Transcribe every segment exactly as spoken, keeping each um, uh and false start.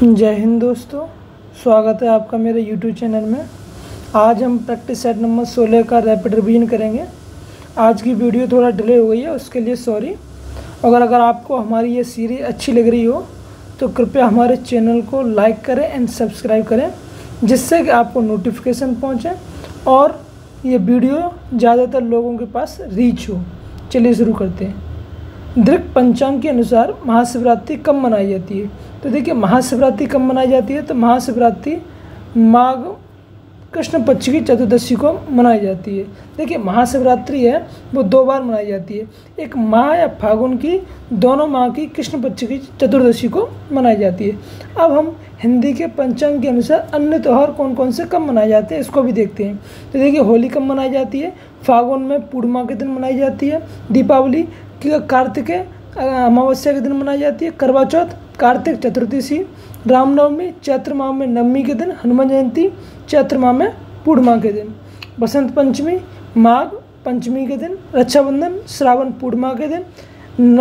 जय हिंद दोस्तों, स्वागत है आपका मेरे यूट्यूब चैनल में। आज हम प्रैक्टिस सेट नंबर सोलह का रैपिड रिवीजन करेंगे। आज की वीडियो थोड़ा डिले हो गई है, उसके लिए सॉरी। अगर अगर आपको हमारी ये सीरीज़ अच्छी लग रही हो तो कृपया हमारे चैनल को लाइक करें एंड सब्सक्राइब करें, जिससे कि आपको नोटिफिकेशन पहुँचे और ये वीडियो ज़्यादातर लोगों के पास रीच हो। चलिए शुरू करते हैं। दृक पंचांग के अनुसार महाशिवरात्रि कब मनाई जाती है? तो देखिए, महाशिवरात्रि कब मनाई जाती है? तो महाशिवरात्रि माघ कृष्ण पक्ष की चतुर्दशी को मनाई जाती है। देखिए, महाशिवरात्रि है वो दो बार मनाई जाती है, एक माह या फागुन की, दोनों माह की कृष्ण पक्ष की चतुर्दशी को मनाई जाती है। अब हम हिंदी के पंचांग के अनुसार अन्य त्यौहार कौन कौन से कब मनाए जाते हैं इसको भी देखते हैं। तो देखिए, होली कब मनाई जाती है? फागुन में पूर्णिमा के दिन मनाई जाती है। दीपावली कार्तिक अमावस्या के दिन मनाई जाती है। करवा चौथ कार्तिक चतुर्दशी। रामनवमी चैत्र माह में नवमी के दिन। हनुमान जयंती चैत्र माह में पूर्णिमा के दिन। बसंत पंचमी माघ पंचमी के दिन। रक्षाबंधन श्रावण पूर्णिमा के दिन न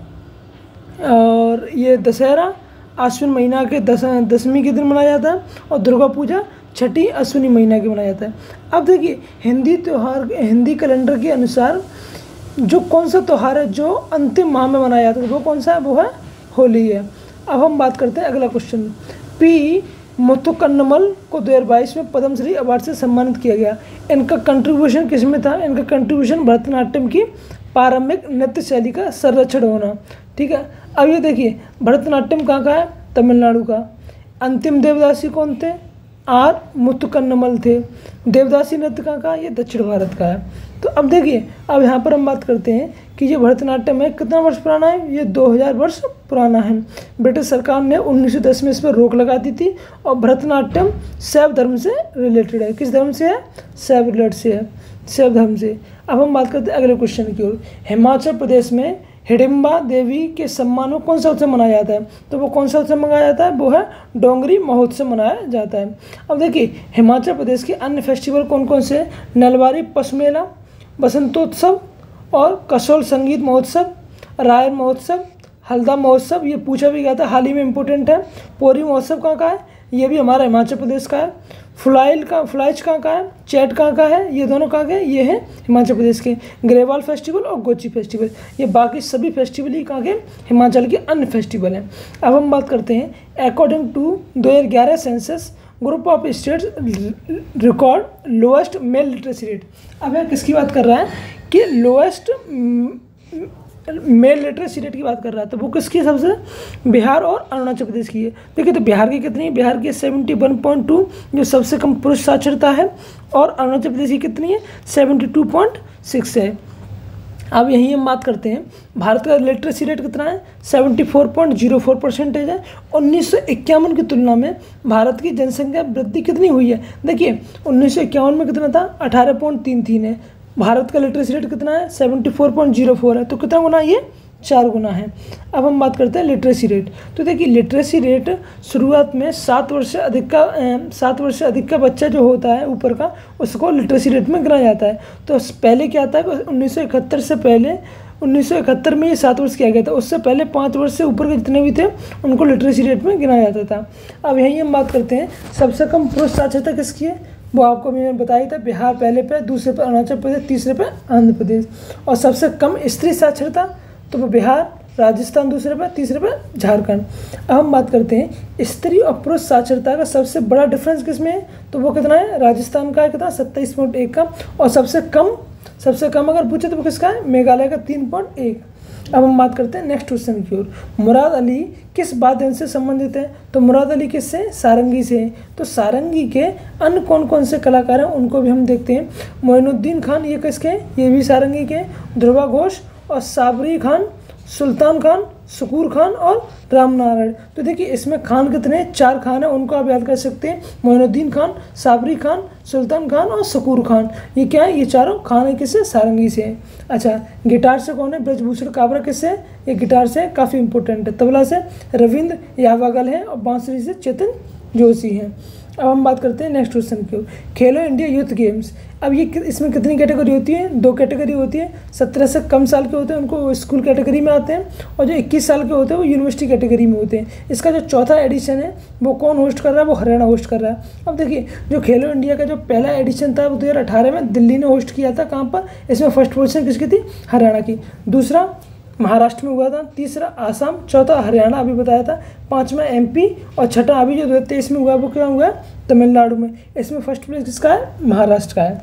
और ये दशहरा आश्विन महीना के दस दसवीं के दिन मनाया जाता है। और दुर्गा पूजा छठी अश्विनी महीना के मनाया जाता है। अब देखिए, हिंदी त्यौहार हिंदी कैलेंडर के अनुसार जो कौन सा त्यौहार है जो अंतिम माह में मनाया जाता है वो कौन सा है? वो है होली है। अब हम बात करते हैं अगला क्वेश्चन। पी मुथुकन्नमल को दो हज़ार बाईस में पद्मश्री अवार्ड से सम्मानित किया गया। इनका कंट्रीब्यूशन किस में था? इनका कंट्रीब्यूशन भरतनाट्यम की प्रारंभिक नृत्य शैली का संरक्षण होना। ठीक है। अब ये देखिए, भरतनाट्यम कहाँ का है? तमिलनाडु का। अंतिम देवदासी कौन थे? आर मुथुकन्नमल थे। देवदासी नृत्य कहाँ का? ये दक्षिण भारत का है। तो अब देखिए, अब यहाँ पर हम बात करते हैं कि ये भरतनाट्यम है कितना वर्ष पुराना है? ये दो हज़ार वर्ष पुराना है। ब्रिटिश सरकार ने उन्नीस सौ दस में इस पर रोक लगा दी थी। और भरतनाट्यम शैव धर्म से रिलेटेड है। किस धर्म से है? शैव रिलेटेड से है, शैव धर्म से। अब हम बात करते हैं अगले क्वेश्चन की ओर। हिमाचल प्रदेश में हिडिंबा देवी के सम्मान में कौन सा उत्सव मनाया जाता है? तो वो कौन सा उत्सव मनाया जाता है? वो है डोंगरी महोत्सव मनाया जाता है। अब देखिए, हिमाचल प्रदेश के अन्य फेस्टिवल कौन कौन से? नलवारी पशु मेला, बसंतोत्सव और कसोल संगीत महोत्सव, रायन महोत्सव, हल्दा महोत्सव, ये पूछा भी गया था, हाल ही में इम्पोर्टेंट है। पोरी महोत्सव कहाँ का है? ये भी हमारा हिमाचल प्रदेश का है। फुलाइल का फ्लाइज कहाँ का है? चैट कहाँ का है? ये दोनों कहाँ के? ये हैं हिमाचल प्रदेश के। ग्रेवाल फेस्टिवल और गोची फेस्टिवल, ये बाकी सभी फेस्टिवल ही कहाँ के? हिमाचल के अन्य फेस्टिवल हैं। अब हम बात करते हैं अकॉर्डिंग टू दो हज़ार ग्यारह census group of states record lowest male literacy rate. अब यह किसकी बात कर रहा है कि लोएस्ट मेल लिटरेसी रेट की बात कर रहा है? तो वो किसकी है? सबसे बिहार और अरुणाचल प्रदेश की है। देखिए, तो बिहार की कितनी है? बिहार की सेवेंटी वन पॉइंट टू, जो सबसे कम पुरुष साक्षरता है। और अरुणाचल प्रदेश की कितनी है? सेवेंटी टू पॉइंट सिक्स है। अब यहीं हम बात करते हैं भारत का लिटरेसी रेट कितना है? Seventy four point zero four percentage है। उन्नीस सौ इक्यावन की तुलना में भारत की जनसंख्या वृद्धि कितनी हुई है? देखिए, उन्नीस सौ इक्यावन में कितना था? अठारह पॉइंट तीन तीन है। भारत का लिटरेसी रेट कितना है? Seventy four point zero four है। तो कितना गुना? ये चार गुना है। अब हम बात करते हैं लिटरेसी रेट। तो देखिए, लिटरेसी रेट शुरुआत में सात वर्ष से अधिक का सात वर्ष से अधिक का बच्चा जो होता है ऊपर का, उसको लिटरेसी रेट में गिना जाता है। तो पहले क्या था? उन्नीस सौ इकहत्तर से पहले उन्नीस सौ इकहत्तर में ये सात वर्ष किया गया था। उससे पहले पाँच वर्ष से ऊपर के जितने भी थे उनको लिटरेसी रेट में गिना जाता था। अब यहीं हम बात करते हैं सबसे कम पुरुष साक्षरता किसकी है? वो आपको मैंने बताया था, बिहार पहले पे, दूसरे पे अरुणाचल प्रदेश, तीसरे पे आंध्र प्रदेश। और सबसे कम स्त्री साक्षरता तो वो बिहार, राजस्थान दूसरे पे, तीसरे पे झारखंड। अब हम बात करते हैं स्त्री और पुरुष साक्षरता का सबसे बड़ा डिफरेंस किस में है? तो वो कितना है? राजस्थान का है कितना? सत्ताईस पॉइंट एक का। और सबसे कम सबसे कम अगर पूछे तो वो किसका है? मेघालय का तीन पॉइंट एक। अब हम बात करते हैं नेक्स्ट क्वेश्चन की ओर। मुराद अली किस वाद्य यंत्र से संबंधित है? तो मुराद अली किससे? सारंगी से। तो सारंगी के अन्य कौन कौन से कलाकार हैं उनको भी हम देखते हैं। मोइनुद्दीन खान, ये किसके? ये भी सारंगी के। ध्रुवा घोष और साबरी खान, सुल्तान खान, शकूर खान और राम नारायण। तो देखिए, इसमें खान कितने? चार खान हैं, उनको आप याद कर सकते हैं। मोइनुद्दीन खान, साबरी खान, सुल्तान खान और शकूर खान। ये क्या है? ये चारों खान है किससे? सारंगी से। अच्छा, गिटार से कौन है? ब्रजभूषण काबरा किससे? ये गिटार से काफ़ी इंपॉर्टेंट है। तबला से रविंद्र यावागल हैं और बांसुरी से चेतन जोशी हैं। अब हम बात करते हैं नेक्स्ट क्वेश्चन की। खेलो इंडिया यूथ गेम्स, अब ये इसमें कितनी कैटेगरी होती है? दो कैटेगरी होती है। सत्रह से कम साल के होते हैं उनको स्कूल कैटेगरी में आते हैं, और जो इक्कीस साल के होते हैं वो यूनिवर्सिटी कैटेगरी में होते हैं। इसका जो चौथा एडिशन है वो कौन होस्ट कर रहा है? वो हरियाणा होस्ट कर रहा है। अब देखिए, जो खेलो इंडिया का जो पहला एडिशन था वो दो हज़ार अठारह में दिल्ली ने होस्ट किया था। कहाँ पर? इसमें फर्स्ट पोजीशन किसकी थी? हरियाणा की। दूसरा महाराष्ट्र में हुआ था, तीसरा आसाम, चौथा हरियाणा अभी बताया था, पांचवा एमपी, और छठा अभी जो दो हज़ार तेईस में हुआ वो क्या हुआ? तमिलनाडु में। इसमें फर्स्ट प्लेस किसका है? महाराष्ट्र का है।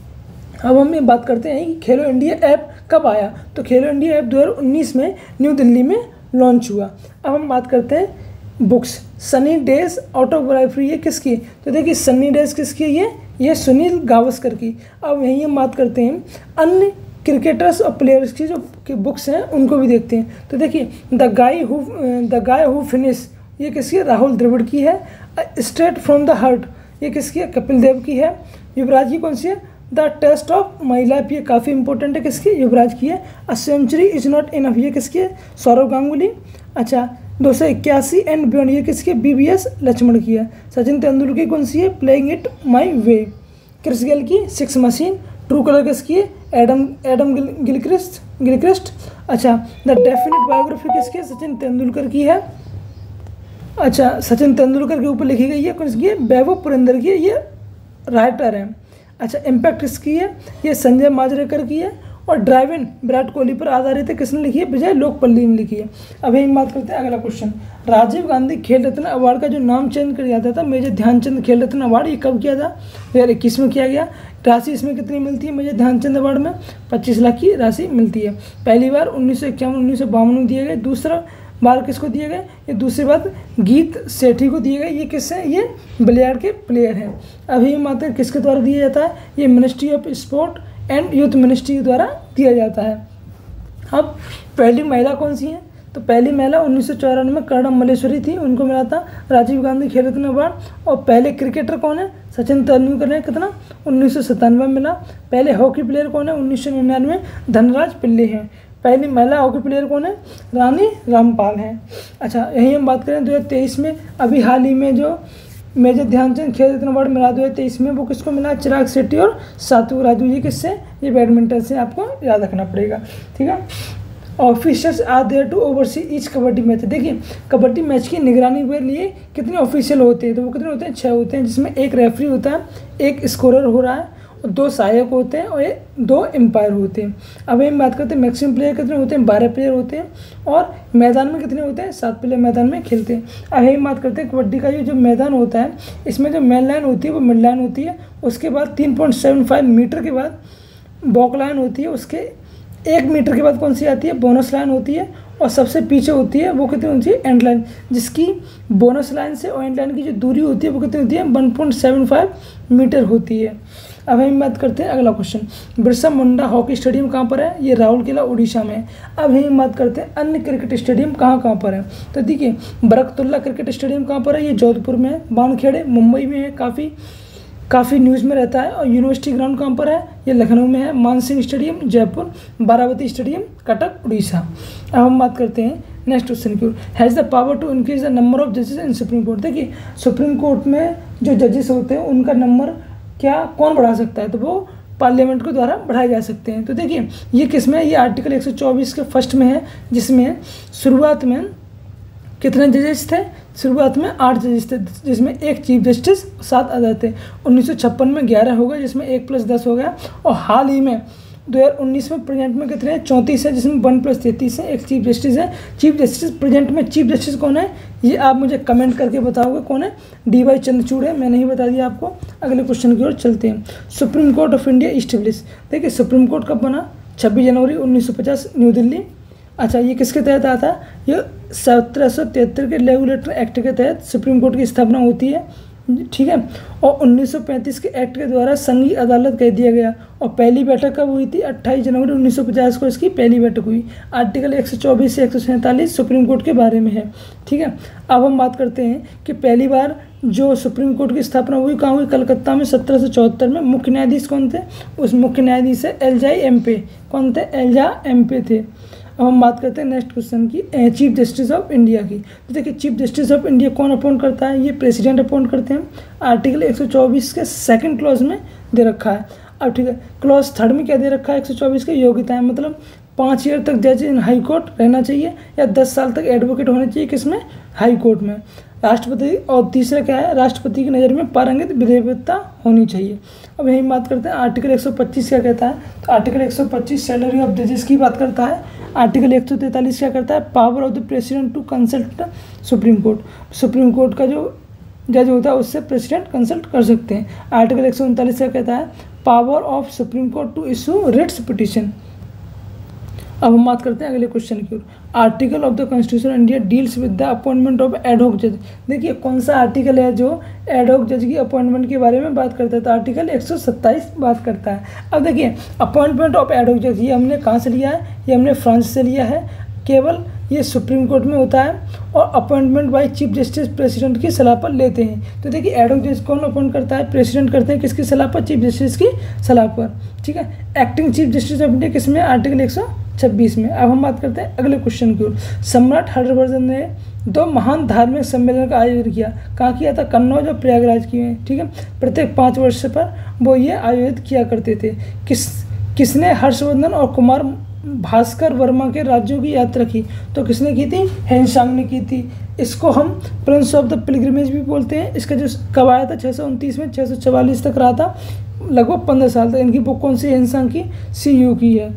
अब हम ये बात करते हैं कि खेलो इंडिया ऐप कब आया। तो खेलो इंडिया ऐप दो हज़ार उन्नीस में न्यू दिल्ली में लॉन्च हुआ। अब हम बात करते हैं बुक्स। सनी डेज ऑटोबायोग्राफी ये किसकी? तो देखिए, सनी डेज किसकी है? ये ये सुनील गावस्कर की। अब यहीं हम बात करते हैं अन्य क्रिकेटर्स और प्लेयर्स की जो की बुक्स हैं उनको भी देखते हैं। तो देखिए, the guy who the guy who finish ये किसकी है? राहुल द्रविड़ की है। स्ट्रेट फ्रॉम द हार्ट ये किसकी है? कपिल देव की है। युवराज की कौन सी है? The test of my life ये काफ़ी इंपॉर्टेंट है, किसकी? युवराज की है। A century is not enough ये किसकी है? सौरव गांगुली। अच्छा, दो सौ इक्यासी एंड बियॉन्ड ये किसकी है? बी वी एस लक्ष्मण की है। सचिन तेंदुलकर की कौन सी है? Playing it my way. Chris Gayle की सिक्स मशीन। ट्रू कलर किसकी है? Adam Adam Gill Gilchrist Gilchrist अच्छा, द डेफिनेट बायोग्राफी किसकी है? सचिन तेंदुलकर की है। अच्छा, सचिन तेंदुलकर के ऊपर लिखी गई है, कौन सी है? वैभव पुरंदर की है, ये राइटर है। अच्छा, इम्पैक्ट किसकी है? ये संजय माजरेकर की है। और ड्राइव इन विराट कोहली पर आधारित है, किसने लिखी है? विजय लोकपल्ली ने लिखी है। अभी हम बात करते हैं अगला क्वेश्चन। राजीव गांधी खेल रत्न अवार्ड का जो नाम चेंज कर जाता था, मेजर ध्यानचंद खेल रत्न अवार्ड, ये कब किया था? दो हज़ार इक्कीस में किया गया। राशि इसमें कितनी मिलती है? मेजर ध्यानचंद अवार्ड में पच्चीस लाख की राशि मिलती है। पहली बार उन्नीस सौ इक्यावन उन्नीस सौ बावन में दिए गए। दूसरा बार किसको दिए गए? ये दूसरी बार गीत सेठी को दिए गए। ये किससे? ये बिलियर्ड के प्लेयर हैं। अभी हम आते हैं किसके द्वारा दिया जाता है? ये ministry of sport and youth ministry के द्वारा दिया जाता है। अब पहली महिला कौन सी है? तो पहली महिला उन्नीस सौ चौरानवे में कर्णम मल्लेश्वरी थी, उनको मिला था राजीव गांधी खेल रत्न अवार्ड। और पहले क्रिकेटर कौन है? सचिन तेंदुलकर ने कितना? उन्नीस सौ सत्तानवे में मिला। पहले हॉकी प्लेयर कौन है? उन्नीस सौ निन्यानवे धनराज पिल्ले हैं। पहली महिला हॉकी प्लेयर कौन है? रानी रामपाल हैं। अच्छा, यहीं हम बात करें दो हज़ार तेईस में, अभी हाल ही में जो मेजर ध्यानचंद खेल रत्न अवार्ड मिला दो हज़ार तेईस में, वो किसको मिला? चिराग शेट्टी और सात्विक राजू। ये किससे? ये बैडमिंटन से, आपको याद रखना पड़ेगा, ठीक है। Officers are there to oversee each kabaddi match. देखिए, कबड्डी मैच की निगरानी के लिए कितने ऑफिशियल होते हैं? तो वो कितने होते हैं? छः होते हैं, जिसमें एक रेफरी होता है, एक स्कोरर हो रहा है, और दो सहायक होते हैं, और ये दो एम्पायर होते हैं। अब हम बात करते हैं मैक्सिमम प्लेयर कितने होते हैं? बारह प्लेयर होते हैं। और मैदान में कितने होते हैं? सात प्लेयर मैदान में खेलते हैं। अब हम बात करते हैं कबड्डी का ये जो मैदान होता है, इसमें जो मेन लाइन होती है वो मिड लाइन होती है, उसके बाद तीन पॉइंट सेवन फाइव मीटर के बाद बॉक लाइन होती है, उसके एक मीटर के बाद कौन सी आती है? बोनस लाइन होती है, और सबसे पीछे होती है वो कितनी होती है? एंड लाइन, जिसकी बोनस लाइन से और एंड लाइन की जो दूरी होती है वो कितनी होती है? One point seven five metre होती है। अब हम बात करते हैं अगला question. Birsa Munda hockey stadium कहाँ पर है? ये राउरकेला उड़ीसा में है। अब हम बात करते हैं अन्य क्रिकेट स्टेडियम कहाँ कहाँ पर है। तो देखिए, बरकतुल्ला क्रिकेट स्टेडियम कहाँ पर है? ये जोधपुर में है। बानखेड़े मुंबई में है, काफ़ी काफ़ी न्यूज़ में रहता है। और यूनिवर्सिटी ग्राउंड कहाँ पर है? ये लखनऊ में है। मानसिंह स्टेडियम जयपुर। बारावती स्टेडियम कटक उड़ीसा। अब हम बात करते हैं नेक्स्ट क्वेश्चन की ओर। Has the power to increase the number of जजेस इन सुप्रीम कोर्ट। देखिए, सुप्रीम कोर्ट में जो जजेस होते हैं उनका नंबर क्या कौन बढ़ा सकता है? तो वो पार्लियामेंट के द्वारा बढ़ाए जा सकते हैं। तो देखिए, ये किस में? ये आर्टिकल एक सौ चौबीस के फर्स्ट में है, जिसमें शुरुआत में कितने जजेस थे? शुरुआत में आठ जजेस थे, जिसमें एक चीफ जस्टिस, सात अदर थे। उन्नीस सौ छप्पन में ग्यारह हो गए, जिसमें एक प्लस दस हो गया। और हाल ही में दो हज़ार उन्नीस में प्रेजेंट में कितने हैं? चौंतीस है, जिसमें वन प्लस तैंतीस है, एक चीफ जस्टिस है। चीफ जस्टिस प्रेजेंट में चीफ जस्टिस कौन है? ये आप मुझे कमेंट करके बताओगे कौन है? डी वाई चंद्रचूड़ है, मैंने ही बता दिया आपको। अगले क्वेश्चन की ओर चलते हैं। Supreme court of India establish. देखिए, सुप्रीम कोर्ट कब बना? छब्बीस जनवरी उन्नीस सौ पचास, न्यू दिल्ली। अच्छा, ये किसके तहत आता है? ये सत्रह सौ तिहत्तर के रेगुलेटर एक्ट के तहत सुप्रीम कोर्ट की स्थापना होती है, ठीक है। और उन्नीस सौ पैंतीस के एक्ट के द्वारा संघीय अदालत कह दिया गया। और पहली बैठक कब हुई थी? अट्ठाईस जनवरी उन्नीस सौ पचास को इसकी पहली बैठक हुई। आर्टिकल एक सौ चौबीस से एक सौ सैंतालीस सुप्रीम कोर्ट के बारे में है, ठीक है। अब हम बात करते हैं कि पहली बार जो सुप्रीम कोर्ट की स्थापना हुई कहाँ हुई? कलकत्ता में सत्रह सौ चौहत्तर में। मुख्य न्यायाधीश कौन थे? उस मुख्य न्यायाधीश है एल जाई एम पे। कौन थे? एल जा एम पे थे। अब हम बात करते हैं नेक्स्ट क्वेश्चन की, चीफ जस्टिस ऑफ इंडिया की। तो देखिए चीफ जस्टिस ऑफ इंडिया कौन अपॉइंट करता है, ये प्रेसिडेंट अपॉइंट करते हैं। आर्टिकल एक सौ चौबीस के सेकंड क्लॉज में दे रखा है। अब ठीक है, क्लॉज थर्ड में क्या दे रखा है, एक सौ चौबीस की योग्यता है, मतलब पाँच ईयर तक जज इन हाई कोर्ट रहना चाहिए या दस साल तक एडवोकेट होना चाहिए, किसमें, हाई कोर्ट में। राष्ट्रपति, और तीसरा क्या है, राष्ट्रपति की नज़र में पारंगत विधिवत्ता होनी चाहिए। अब यही बात करते हैं आर्टिकल एक सौ पच्चीस क्या कहता है। तो आर्टिकल एक सौ पच्चीस सैलरी ऑफ जजेस की बात करता है। आर्टिकल एक सौ तैंतालीस क्या करता है, power of the president to consult supreme court. Supreme court का जो जज होता है उससे प्रेसिडेंट कंसल्ट कर सकते हैं। आर्टिकल एक सौ उनतालीस क्या कहता है, power of supreme court to issue writs petition. अब हम बात करते हैं अगले क्वेश्चन की ओर। Article of the constitution India deals with the appointment of ad hoc जज। देखिए कौन सा आर्टिकल है जो एडहॉक जज की अपॉइंटमेंट के बारे में बात करता है, तो आर्टिकल एक सौ सत्ताईस बात करता है। अब देखिए अपॉइंटमेंट ऑफ एडहॉक जज ये हमने कहाँ से लिया है, ये हमने फ्रांस से लिया है। केवल ये सुप्रीम कोर्ट में होता है और appointment by chief justice president की सलाह पर लेते हैं। तो देखिए एडहॉक जज कौन अपॉइंट करता है, प्रेसिडेंट करते हैं, किसकी सलाह पर, चीफ जस्टिस की सलाह पर। ठीक है, acting chief justice of India किसमें, आर्टिकल एक सौ छब्बीस में। अब हम बात करते हैं अगले क्वेश्चन की ओर। सम्राट हर्षवर्धन ने दो महान धार्मिक सम्मेलन का आयोजन किया, कहाँ किया था, कन्नौज और प्रयागराज किए हैं। ठीक है, प्रत्येक पाँच वर्ष पर वो ये आयोजित किया करते थे। किस किसने हर्षवर्धन और कुमार भास्कर वर्मा के राज्यों की यात्रा की, तो किसने की थी, हेनसांग ने की थी। इसको हम प्रिंस ऑफ द पिलग्रिमेज भी बोलते हैं। इसका जो कब आया था छः सौ उनतीस में, छः सौ चवालीस तक रहा था, लगभग पंद्रह साल तक। इनकी बुक कौन सी, हेनसांग की, सी यू की है।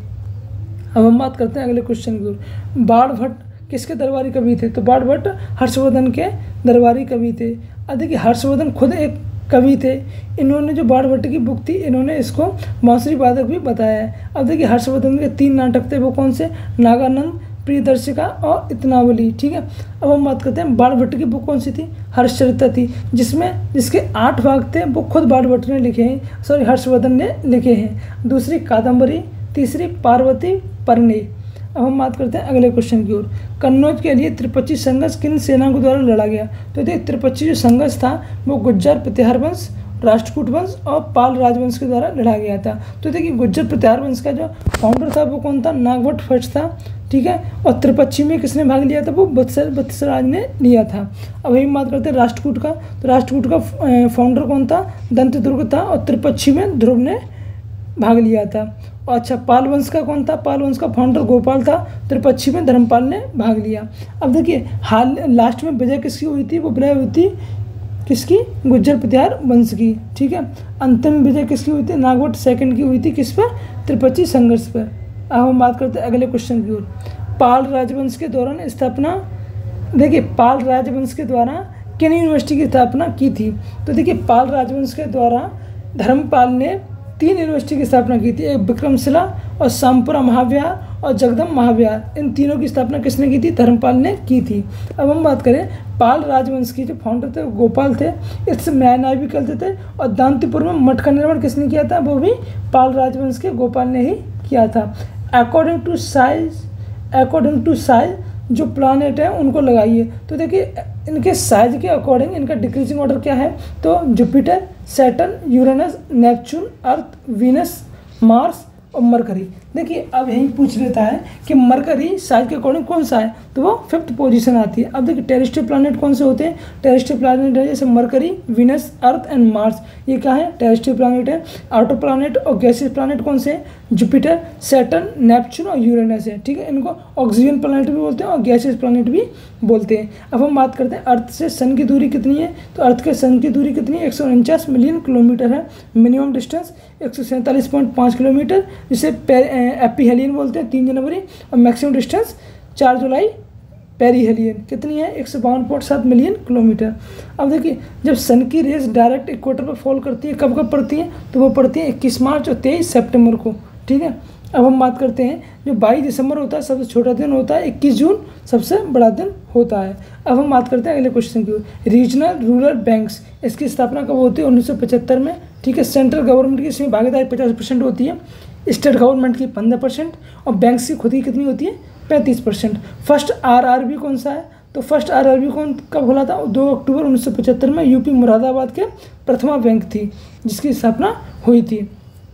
अब हम बात करते हैं अगले क्वेश्चन की ओर। बाण भट्ट किसके दरबारी कवि थे, तो बाण भट्ट हर्षवर्धन के दरबारी कवि थे। अब देखिए हर्षवर्धन खुद एक कवि थे। इन्होंने जो बाण भट्ट की बुक थी, इन्होंने इसको बांसुरी वादक भी बताया है। अब देखिए हर्षवर्धन के तीन नाटक थे, वो कौन से, नागानंद, प्रियदर्शिका और इतनावली। ठीक है, अब हम बात करते हैं बाण भट्ट की बुक कौन सी थी, हर्षचरित्र थी, जिसमें जिसके आठ भाग थे वो खुद बाण भट्ट ने लिखे हैं, सॉरी हर्षवर्धन ने लिखे हैं। दूसरी कादम्बरी, तीसरी पार्वती परणे। अब हम बात करते हैं अगले क्वेश्चन की ओर। कन्नौज के लिए त्रिपक्षी संघर्ष किन सेनाओं के द्वारा लड़ा गया, तो देखिए त्रिपक्षी जो संघर्ष था वो गुज्जर प्रतिहार वंश, राष्ट्रकूट वंश और पाल राजवंश के द्वारा लड़ा गया था। तो देखिए गुज्जर प्रतिहार वंश का जो फाउंडर था वो कौन था, नागभट्ट फर्स्ट था। ठीक है, और त्रिपक्षी में किसने भाग लिया था, वो बत्सर बत्सराज ने लिया था। अब हम बात करते हैं राष्ट्रकूट का। तो राष्ट्रकूट का फाउंडर कौन था, दंतदुर्ग था, और त्रिपक्षी में ध्रुव ने भाग लिया था। अच्छा, पाल वंश का कौन था, पाल वंश का फाउंडर गोपाल था, त्रिपक्षी में धर्मपाल ने भाग लिया। अब देखिए हाल लास्ट में विजय किसकी हुई थी, वो विजय हुई थी किसकी, गुज्जर प्रतिहार वंश की। ठीक है, अंतिम विजय किसकी हुई थी, नागभट्ट सेकंड की हुई थी, किस पर, त्रिपक्षी संघर्ष पर। अब हम बात करते हैं अगले क्वेश्चन की ओर। पाल राजवंश के दौरान स्थापना, देखिए पाल राजवंश के द्वारा किन यूनिवर्सिटी की स्थापना की थी, तो देखिए पाल राजवंश के द्वारा धर्मपाल ने तीन यूनिवर्सिटी की स्थापना की थी, एक विक्रमशिला और शामपुरा महाविहार और जगदम्ब महाविहार। इन तीनों की स्थापना किसने की थी, धर्मपाल ने की थी। अब हम बात करें पाल राजवंश की जो फाउंडर थे वो गोपाल थे, इससे न्याय भी करते थे, और दांतीपुर में मठ का निर्माण किसने किया था, वो भी पाल राजवंश के गोपाल ने ही किया था। According to size according to size जो प्लानेट है उनको लगाइए, तो देखिए इनके साइज के अकॉर्डिंग इनका डिक्रीजिंग ऑर्डर क्या है, तो Jupiter, Saturn, Uranus, Neptune, earth, Venus, Mars और मरकरी। देखिए अब यही पूछ लेता है कि मरकरी साइज के अकॉर्डिंग कौन सा है, तो वो फिफ्थ पोजीशन आती है। अब देखिए टेरेस्ट्रियल प्लैनेट कौन से होते हैं, टेरेस्ट्रियल प्लैनेट है जैसे Mercury, Venus, earth and Mars, ये क्या है, टेरेस्ट्रियल प्लैनेट है। आउटर प्लैनेट और गैसियस प्लैनेट कौन से हैं, जुपिटर, सैटर्न, नेपच्यून और यूरेनस है। ठीक है, इनको ऑक्सीजन प्लैनेट भी बोलते हैं और गैसियस प्लैनेट भी बोलते हैं। अब हम बात करते हैं अर्थ से सन की दूरी कितनी है, तो अर्थ के सन की दूरी कितनी है, एक सौ उनचास मिलियन किलोमीटर है। मिनिमम डिस्टेंस एक सौ सैंतालीस पॉइंट पाँच किलोमीटर, जिसे एपीहेलियन बोलते हैं, तीन जनवरी, और मैक्सिमम डिस्टेंस चार जुलाई पेरीहेलियन कितनी है, एक सौ बावन पॉइंट सात मिलियन किलोमीटर। अब देखिए जब सन की रेस डायरेक्ट इक्वेटर पर फॉल करती है, कब कब पड़ती है, तो वो पड़ती है इक्कीस मार्च और तेईस सितंबर को। ठीक है, अब हम बात करते हैं जो बाईस दिसंबर होता है सबसे छोटा दिन होता है, इक्कीस जून सबसे बड़ा दिन होता है। अब हम बात करते हैं अगले क्वेश्चन की, रीजनल रूरल बैंक्स, इसकी स्थापना कब होती है, उन्नीस सौ पचहत्तर में। ठीक है, सेंट्रल गवर्नमेंट की इसमें भागीदारी पचास परसेंट होती है, स्टेट गवर्नमेंट की पंद्रह परसेंट और बैंक्स की खुद की कितनी होती है, पैंतीस परसेंट। फर्स्ट आरआरबी कौन सा है, तो फर्स्ट आरआरबी कौन कब खुला था, दो अक्टूबर उन्नीस सौ पचहत्तर में यूपी मुरादाबाद के प्रथमा बैंक थी जिसकी स्थापना हुई थी।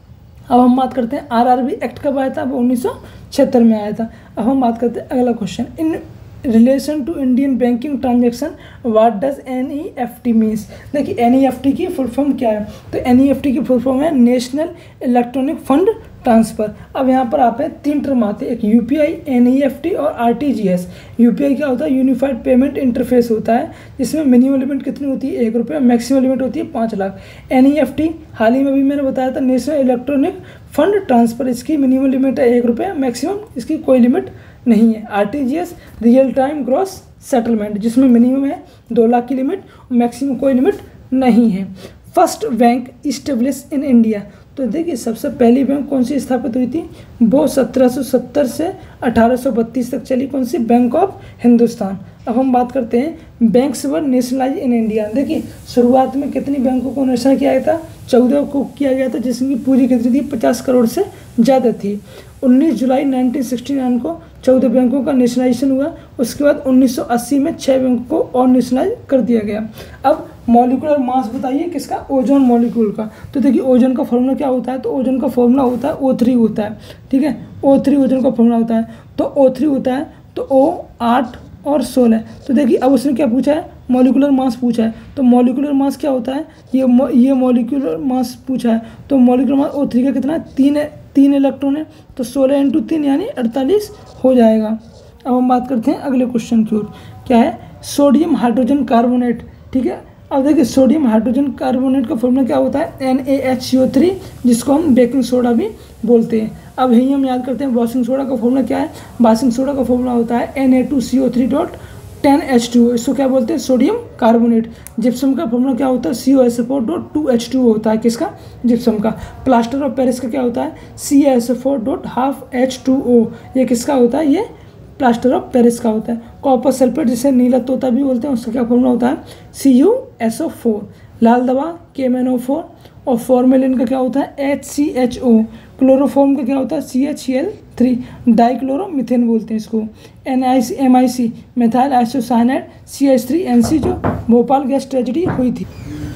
अब हम बात करते हैं आरआरबी एक्ट कब आया था, वो उन्नीस सौ छिहत्तर में आया था। अब हम बात करते हैं अगला question, in relation to Indian banking transaction what does N E F T means. देखिए एन ई एफ टी की फुल फॉर्म क्या है, तो एन ई एफ टी की फुल फॉर्म है नेशनल इलेक्ट्रॉनिक फंड ट्रांसफ़र। अब यहाँ पर आप है तीन टर्म आते हैं, एक U P I, N E F T और R T G S. U P I क्या होता है, यूनिफाइड पेमेंट इंटरफेस होता है, जिसमें मिनिमम लिमिट कितनी होती है, एक रुपये, मैक्सिमम लिमिट होती है पाँच lakh. N E F T हाल ही में भी मैंने बताया था, नेशनल इलेक्ट्रॉनिक फंड ट्रांसफ़र, इसकी मिनिमम लिमिट है एक रुपये, मैक्सिमम इसकी कोई लिमिट नहीं है। R T G S real time gross settlement, जिसमें मिनिमम है दो लाख की लिमिट, मैक्सिमम कोई लिमिट नहीं है। First bank establish in India, तो देखिए सबसे पहली बैंक कौन सी स्थापित हुई थी, वो सत्रह सौ सत्तर से अठारह सौ बत्तीस तक चली, कौन सी, बैंक ऑफ हिंदुस्तान। अब हम बात करते हैं banks were nationalise in India. देखिए शुरुआत में कितनी बैंकों को नेशनल किया गया था, चौदह को किया गया था, जिसकी पूरी कितनी थी, पचास करोड़ से ज़्यादा थी। उन्नीस जुलाई उन्नीस सौ उनहत्तर को चौदह बैंकों का नेशनलाइजेशन हुआ। उसके बाद उन्नीस सौ अस्सी में छः बैंकों को और नेशनलाइज कर दिया गया। अब मॉलिक्यूलर मास बताइए किसका, ओजोन मॉलिक्यूल का। तो देखिए ओजोन का फॉर्मूला क्या होता है, तो ओजोन का फॉर्मूला होता है ओ थ्री होता है, ठीक है, ओ थ्री ओजोन का फॉर्मूला होता है। तो ओ थ्री होता है, तो ओ आठ और सोलह। तो देखिए अब उसने क्या पूछा है, मॉलिक्यूलर मास पूछा है। तो मॉलिक्यूलर मास क्या होता है, ये ये मॉलिक्यूलर मास पूछा है। तो मॉलिक्यूलर मास ओ थ्री का कितना है, तीन है, तीन इलेक्ट्रॉन है, तो सोलह इंटू तीन यानी अड़तालीस हो जाएगा। अब हम बात करते हैं अगले क्वेश्चन की ओर, क्या है, सोडियम हाइड्रोजन कार्बोनेट, ठीक है। अब देखिए सोडियम हाइड्रोजन कार्बोनेट का फॉर्मूला क्या होता है, N A H C O three, जिसको हम बेकिंग सोडा भी बोलते हैं। अब यही हम याद करते हैं वॉशिंग सोडा का फॉर्मूला क्या है, वॉशिंग सोडा का फॉर्मूला होता है N A two C O three dot ten H two O, इसको क्या बोलते हैं, सोडियम कार्बोनेट। जिप्सम का फॉर्मूला क्या होता है, C O S four dot two H two O होता है, किसका, जिप्सम का। प्लास्टर ऑफ पेरिस का क्या होता है, C S four dot half H two O, ये किसका होता है, ये प्लास्टर ऑफ पेरिस का होता है। कॉपर सल्फेट जिसे नीला तोता भी बोलते हैं, उसका क्या फॉर्मूला होता है, C U S O four. लाल दवा K M N O four, और फॉर्मेलिन का क्या होता है, H C H O. Chloroform का क्या होता है, C H L three, dichloromethane बोलते हैं इसको। N I C M I C methyl isocyanide, C H three N C, जो भोपाल गैस ट्रेजेडी हुई थी।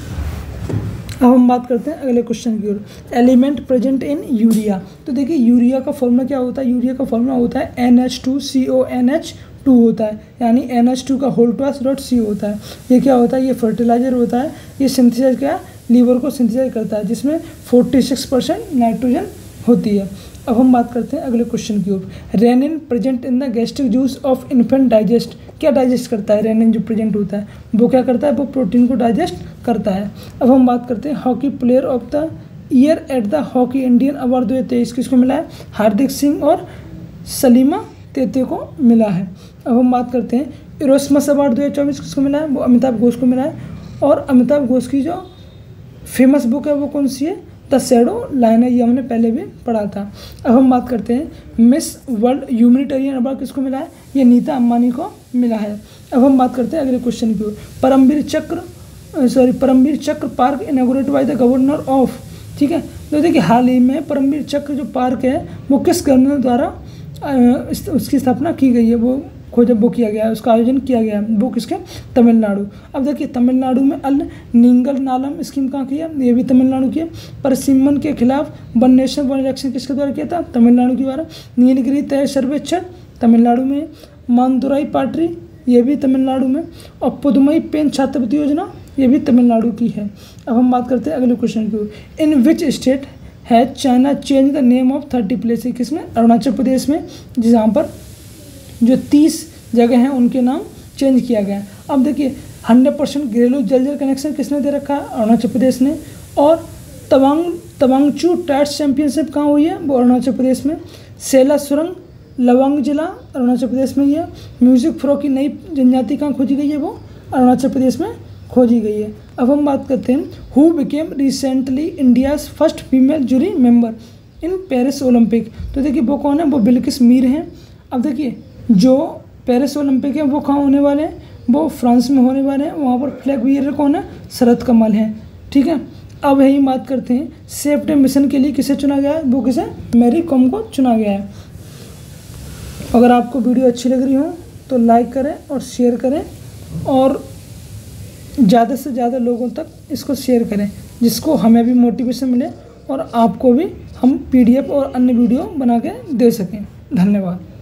अब हम बात करते हैं अगले क्वेश्चन की ओर, एलिमेंट प्रेजेंट इन यूरिया। तो देखिए यूरिया का फॉर्मूला क्या होता है, यूरिया का फॉर्मूला होता है N H two C O N H two होता है, यानी एन एच टू का होल टॉस डॉट सी होता है। ये क्या होता है, ये फर्टिलाइजर होता है, ये सिंथेसाइज क्या लीवर को सिंथेसाइज करता है, जिसमें छियालीस परसेंट नाइट्रोजन होती है। अब हम बात करते हैं अगले क्वेश्चन की ओर, rennin present in the gastric juice of infant digest. क्या डाइजेस्ट करता है, रेनिन जो प्रेजेंट होता है वो क्या करता है, वो प्रोटीन को डाइजेस्ट करता है। अब हम बात करते हैं hockey player of the year at the hockey Indian award दो हज़ार तेईस किसको मिला है, हार्दिक सिंह और सलीमा तेते को मिला है। अब हम बात करते हैं इरोसमस अवार्ड दो हज़ार चौबीस किसको मिला है, वो अमिताभ घोष को मिला है। और अमिताभ घोष की जो फेमस बुक है वो कौन सी है, द शैडो लाइन है, ये हमने पहले भी पढ़ा था। अब हम बात करते हैं मिस वर्ल्ड ह्यूमैनिटेरियन अवार्ड किसको मिला है, ये नीता अंबानी को मिला है। अब हम बात करते हैं अगले क्वेश्चन की ओर, परमवीर चक्र sorry Paramvir Chakra park inaugurate by the governor of, ठीक है। तो देखिए हाल ही में परमवीर चक्र जो पार्क है वो किस गवर्नर द्वारा उसकी स्थापना की गई है, वो खोज वो किया गया है, उसका आयोजन किया गया है, वो किसके, तमिलनाडु। अब देखिए तमिलनाडु में अल निंगल नालम स्कीम कहाँ की है, ये भी तमिलनाडु की है। परसिमन के खिलाफ वन नेशन वन इलेक्शन किसके द्वारा किया था, तमिलनाडु के द्वारा। नीलगिरी तय सर्वेक्षण तमिलनाडु में। मानदुराई पाटरी ये भी तमिलनाडु में। और पुदुमई पेन छात्रवृत्ति योजना ये भी तमिलनाडु की है। अब हम बात करते हैं अगले क्वेश्चन की, इन विच स्टेट है China change the name of thirty places, किसमें, अरुणाचल प्रदेश में, जहाँ पर जो तीस जगह हैं उनके नाम चेंज किया गया है। अब देखिए हंड्रेड परसेंट घरेलू जल जल कनेक्शन किसने दे रखा है, अरुणाचल प्रदेश ने। और तवांग तवांगचू टाइट्स चैंपियनशिप कहाँ हुई है, वो अरुणाचल प्रदेश में। सेला सुरंग लवांग जिला अरुणाचल प्रदेश में ही है। म्यूजिक फ्रो की नई जनजाति कहाँ खोजी गई है, वो अरुणाचल प्रदेश में खोजी गई है। अब हम बात करते हैं who became recently India's first female jury member in Paris Olympic. तो देखिए वो कौन है, वो बिल्किस मीर हैं। अब देखिए जो पेरिस ओलंपिक है वो कहाँ होने वाले हैं, वो फ्रांस में होने वाले हैं। वहाँ पर फ्लैग बियर कौन है, शरद कमल है, ठीक है। अब यही बात करते हैं सेफ डे मिशन के लिए किसे चुना गया है, वो किसे, मैरी कॉम को चुना गया है। अगर आपको वीडियो अच्छी लग रही हो तो लाइक करें और शेयर करें, और ज़्यादा से ज़्यादा लोगों तक इसको शेयर करें, जिसको हमें भी मोटिवेशन मिले और आपको भी हम पीडीएफ और अन्य वीडियो बना के दे सकें। धन्यवाद।